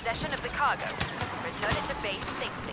possession of the cargo. Return it to base safely.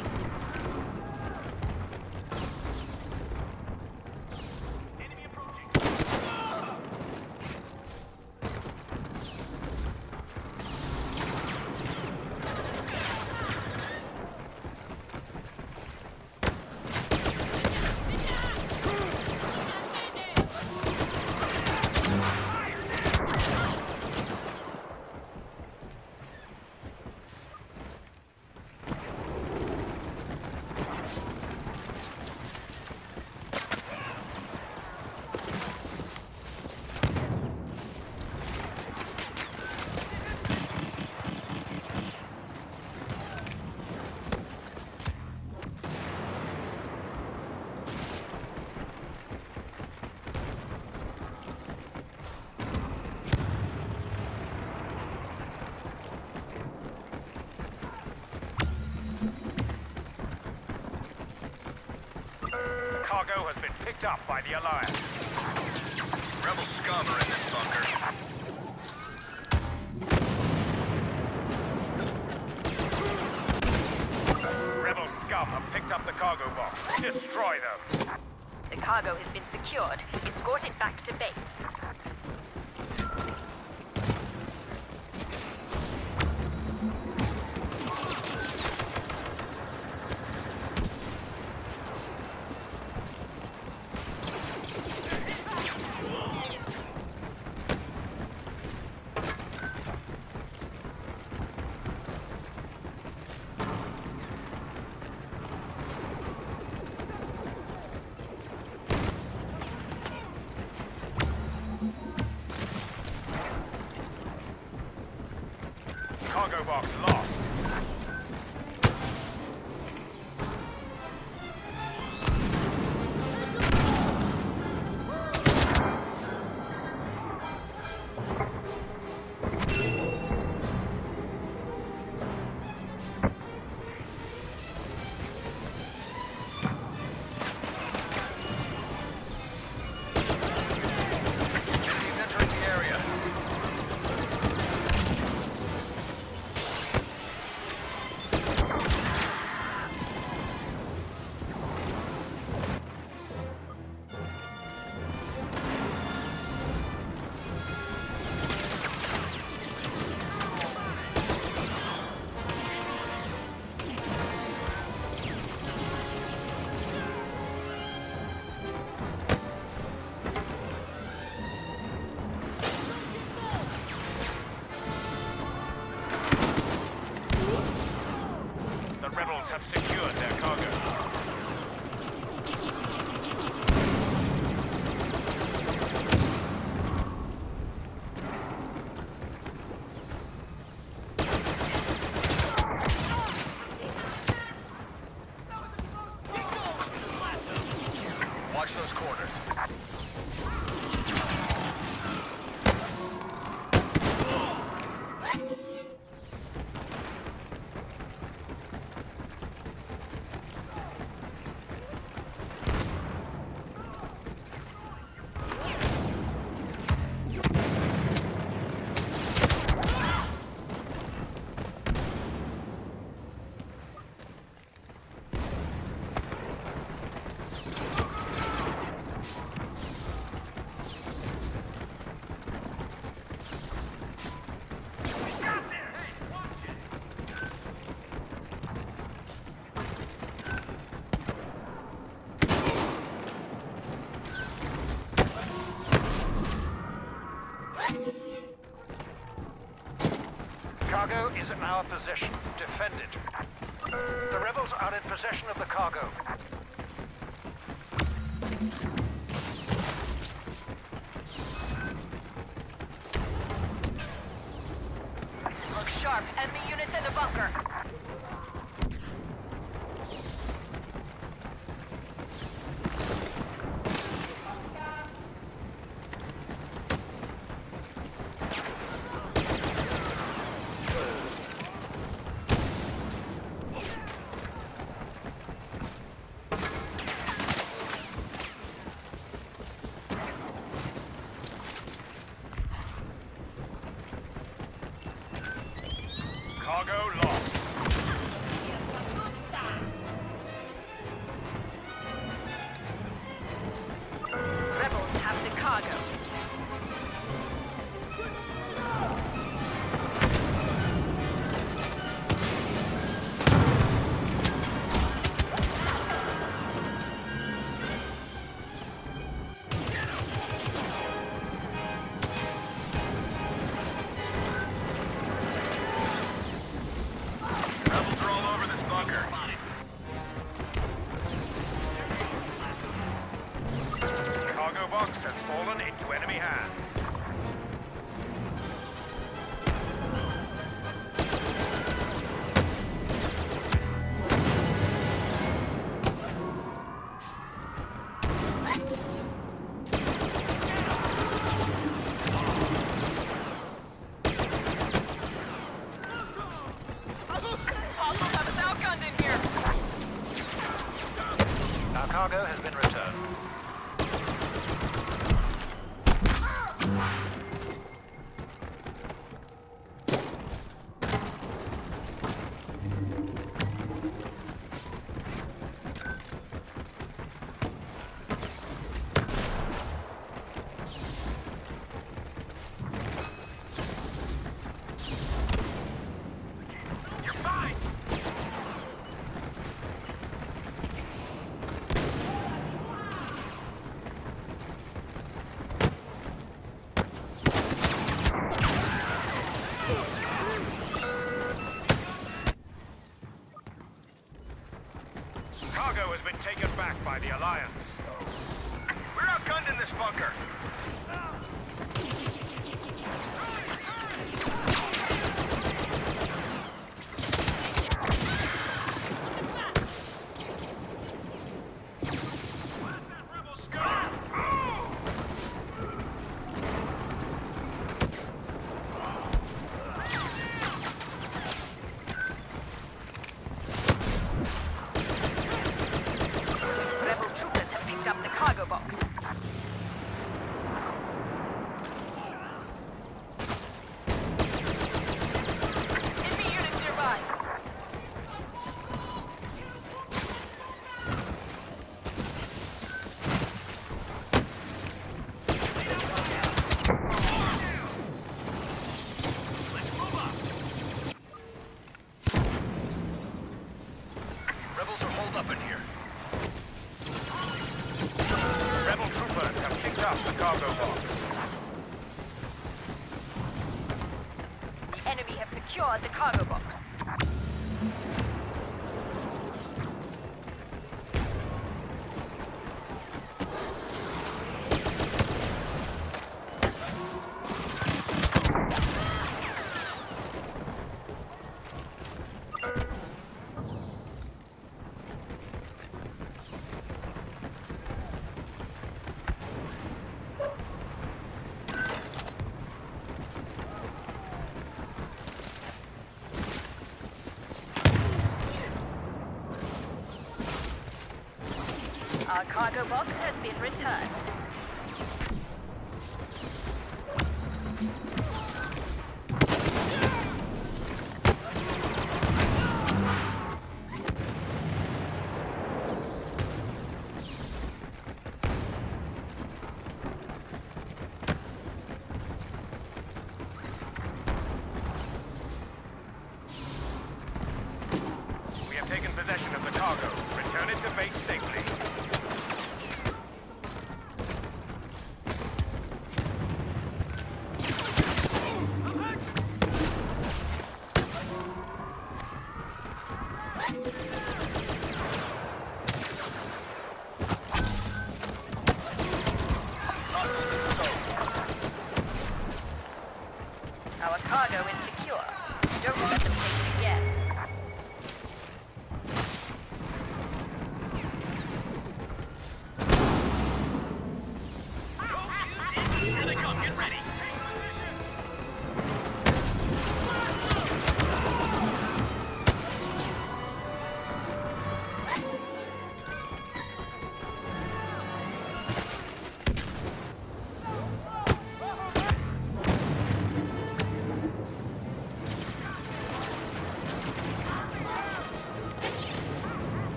Cargo has been picked up by the Alliance. Rebel scum are in this bunker. Rebel scum have picked up the cargo box. Destroy them. The cargo has been secured. Escort it back to base. Cargo box lost. Enemies entering the area. The rebels have secured their cargo. Watch those corners. Cargo is in our possession. Defend it. The rebels are in possession of the cargo. Look sharp. Enemy units in the bunker. Cargo lost. cargo box has fallen into enemy hands. Hostiles have us outgunned in here. Our cargo has been returned. You're fine! Cargo has been taken back by the Alliance. We're outgunned in this bunker. Rebel scum! Rebel troopers have picked up the cargo box. Enemy units nearby. Rebels are holed up in here. Rebel troopers have picked up the cargo box. The enemy have secured the cargo box. Our cargo box has been returned. We have taken possession of the cargo. Return it to base safely.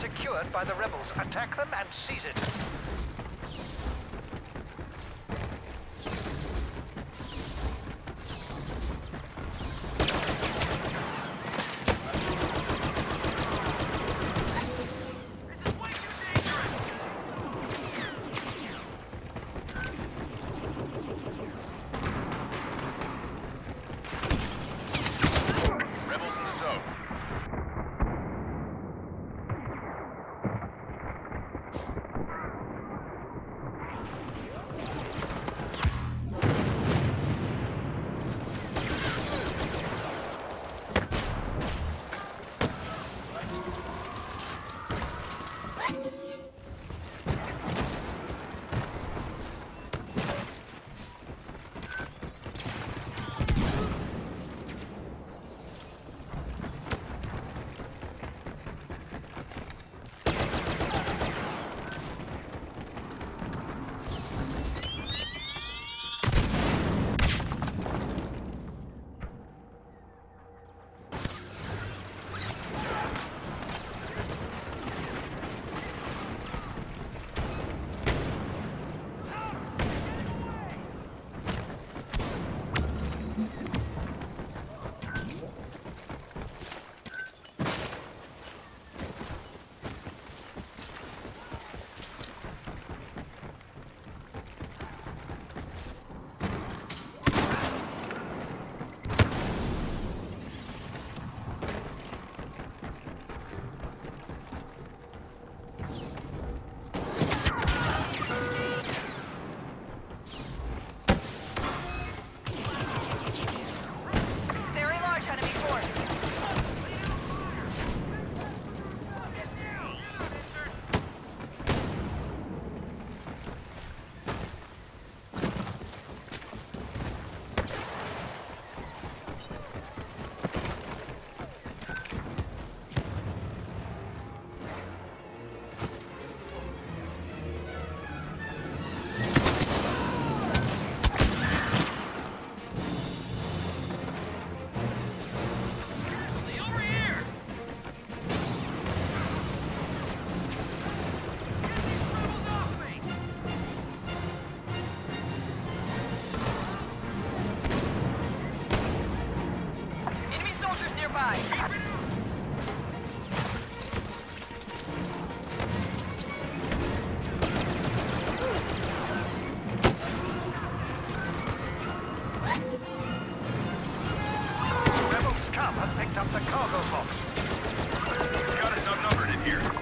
secured by the rebels. Attack them and seize it. Rebels in the zone. Very large enemy force. Over here! Get these rebels off me! Enemy soldiers nearby. Rebel scum have picked up the cargo box. Got us outnumbered in here.